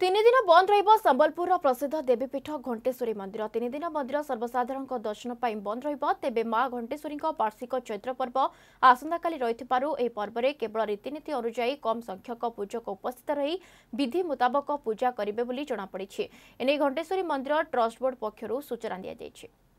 तीन दिन बंद रहिबो संबलपुर प्रसिद्ध देवीपीठ घंटेश्वरी मंदिर। तीन दिन मंदिर सर्वसाधारण दर्शन पर बंद रहिबो। तेबे मां घंटेश्वरी वार्षिक चैत्र पर्व आसंताकाली रहिथिबारु एही पर्व रे केवल रीतिनीति अनुसार कम संख्यक पूजक उपस्थित रही विधि मुताबक पूजा करिवे बोली जणा पड़िछि। एने घंटेश्वरी मंदिर ट्रस्ट बोर्ड पक्षरु सूचना दिया जायछि।